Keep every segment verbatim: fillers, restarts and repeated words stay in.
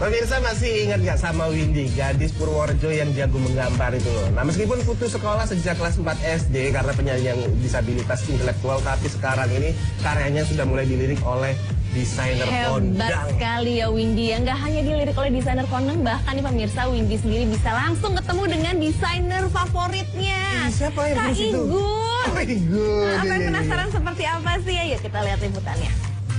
Pemirsa masih ingat nggak sama Windy, gadis Purworejo yang jago menggambar itu loh. Nah meskipun putus sekolah sejak kelas empat S D karena penyandang disabilitas intelektual, tapi sekarang ini karyanya sudah mulai dilirik oleh desainer kondang. Hebat sekali ya Windy, yang nggak hanya dilirik oleh desainer kondang, bahkan nih pemirsa Windy sendiri bisa langsung ketemu dengan desainer favoritnya. Eh, siapa yang Kak itu? Igun. Oh, Igun. Nah, apa yang Iya, iya, penasaran iya. seperti apa sih? Ayo kita lihat liputannya.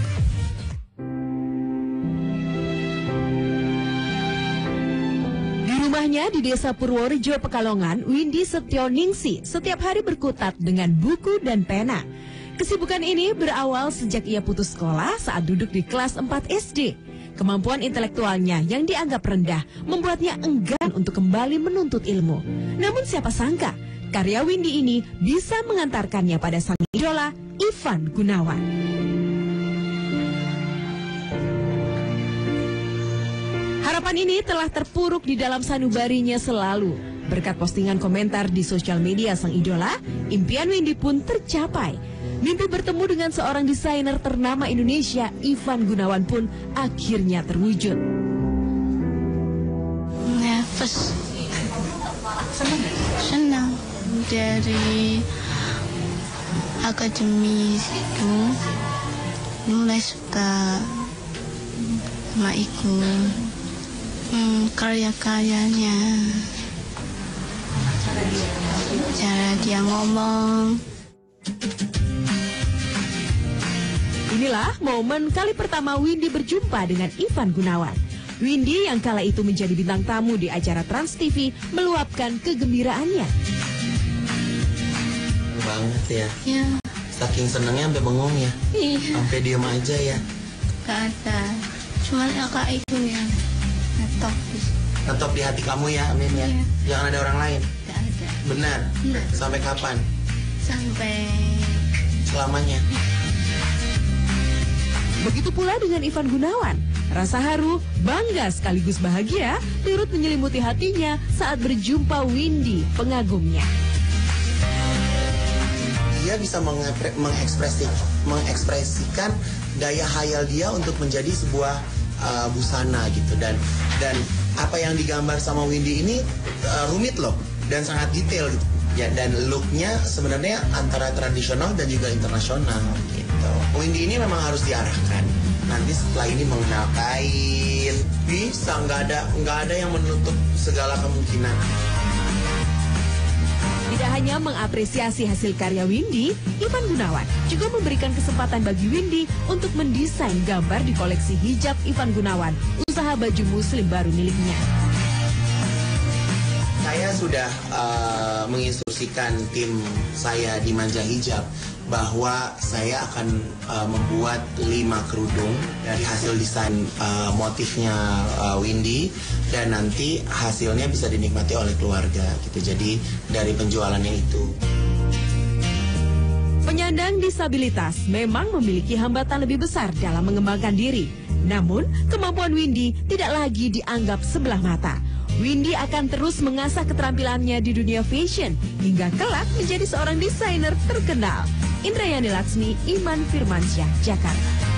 Rumahnya di desa Purworejo, Pekalongan, Windy Setioningsi setiap hari berkutat dengan buku dan pena. Kesibukan ini berawal sejak ia putus sekolah saat duduk di kelas empat S D. Kemampuan intelektualnya yang dianggap rendah membuatnya enggan untuk kembali menuntut ilmu. Namun siapa sangka, karya Windy ini bisa mengantarkannya pada sang idola Ivan Gunawan. Harapan ini telah terpuruk di dalam sanubarinya selalu. Berkat postingan komentar di sosial media sang idola, impian Windy pun tercapai. Mimpi bertemu dengan seorang desainer ternama Indonesia, Ivan Gunawan pun akhirnya terwujud. Nervous. Senang. Dari akademi itu mulai suka sama Igun. Hmm, karya-karyanya, cara dia ngomong. Inilah momen kali pertama Windy berjumpa dengan Ivan Gunawan. Windy yang kala itu menjadi bintang tamu di acara Trans T V meluapkan kegembiraannya. Banget ya. Ya, Saking senengnya sampai bengong ya. iya, Sampai diem aja ya. gak ada. Cuman ya Kak Igun yang ngetop. Tetap di hati kamu ya, Amin ya. Iya. Jangan ada orang lain. Gak ada. Benar. Benar. Sampai kapan? Sampai Selamanya. Begitu pula dengan Ivan Gunawan. Rasa haru, bangga sekaligus bahagia turut menyelimuti hatinya saat berjumpa Windy, pengagumnya. Dia bisa mengepre- mengekspresi, mengekspresikan daya hayal dia untuk menjadi sebuah uh, busana gitu. Dan dan apa yang digambar sama Windy ini uh, rumit loh dan sangat detail gitu. Ya, dan looknya sebenarnya antara tradisional dan juga internasional gitu. Windy ini memang harus diarahkan. Nanti setelah ini mengenal kain, bisa nggak ada nggak ada yang menutup segala kemungkinan. Tidak hanya mengapresiasi hasil karya Windy, Ivan Gunawan juga memberikan kesempatan bagi Windy untuk mendesain gambar di koleksi hijab Ivan Gunawan, usaha baju muslim baru miliknya. Saya sudah uh, menginstruksikan tim saya di Manja Hijab bahwa saya akan uh, membuat lima kerudung dari hasil desain uh, motifnya uh, Windy, dan nanti hasilnya bisa dinikmati oleh keluarga gitu. Jadi dari penjualannya itu. Penyandang disabilitas memang memiliki hambatan lebih besar dalam mengembangkan diri. Namun, kemampuan Windy tidak lagi dianggap sebelah mata. Windy akan terus mengasah keterampilannya di dunia fashion hingga kelak menjadi seorang desainer terkenal. Indrayani Laksmi, Iman Firmansyah, Jakarta.